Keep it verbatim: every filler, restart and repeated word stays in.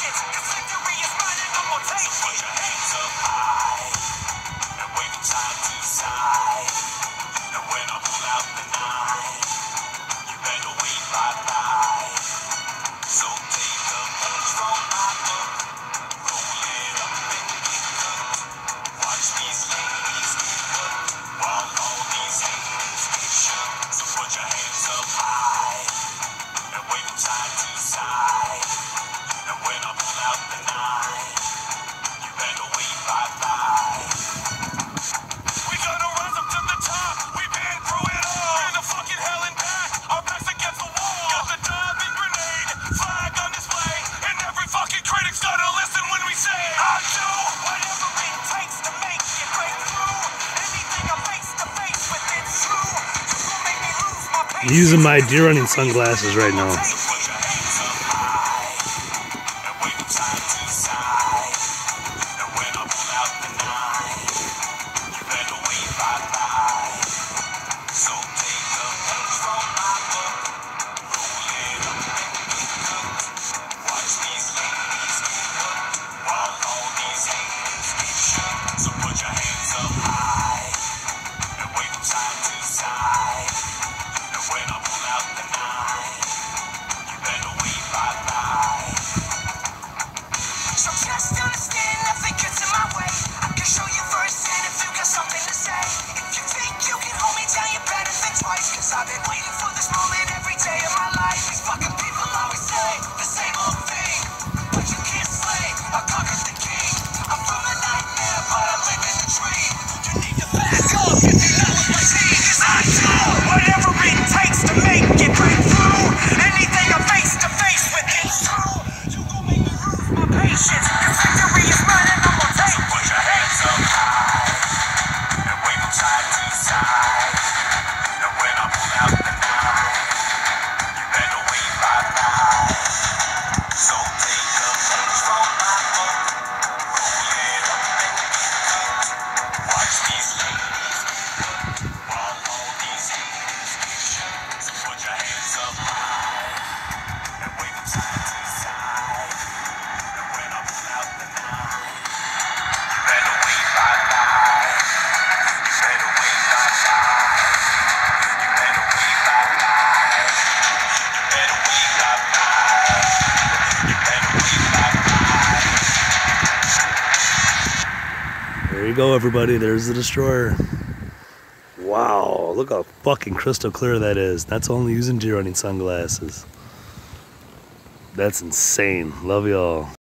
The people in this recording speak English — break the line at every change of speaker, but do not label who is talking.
patience, 'cause victory is mine and I'm gonna take it. Put your hands up high and wave them side to side. And when I pull out the nine, you better wave bye-bye. So take the punch from my book, roll it up and get cooked. Watch these ladies get cooked while all these haters get shook. So put your hands up high and wave them side to side. And when I pull out the nine, you better wave bye-bye. We gonna rise up to the top, we've been through it all. In the fucking hell and back, our backs against the wall. Got the diving grenade, flag on display, and every fucking critic's gonna listen when we say I do whatever it takes to make it break through. Anything I'm face to face with, it's true. You gon' make me lose my patience.
I'm using my deer running sunglasses right now.
So put your hands up high and wave them side to side. And when I pull out the nine, you better wave bye-bye. So take the punch from my book, roll it up and get cooked. Watch these ladies get hooked while all these haters get shook. So put your hands up high and wave them side to side. And when I pull out the nine, you better wave bye-bye. So just understand nothing gets in my way. I can show you firsthand if you got something to say. If you think you can hold me down, you better think twice. Cause I've been waiting for this moment every day of my life. These fucking people always say the same old thing, but you can't slay. I conquered the king. I'm from a nightmare, but I'm living the dream. You need to back up if you know what my team is. I do whatever it takes to make it break through. Anything I'm face to face with, it's true. You gon' make me lose my patience, 'cause victory is mine and I'm gonna take it. So put your hands up high and wave them side to side. And when I pull out the nine, you better wave bye-bye. So take the punch from my book, roll it up and get cooked. Watch these ladies get hooked while all these haters get shook. So put your hands up high and wave them side to side. And when I pull out the nine, you better wave bye-bye. You better wave bye-bye. You better wave bye-bye. You better wave bye-bye. You better wave bye-bye.
There you go, everybody. There's the destroyer. Wow, look how fucking crystal clear that is. That's only using deer running sunglasses. That's insane. Love y'all.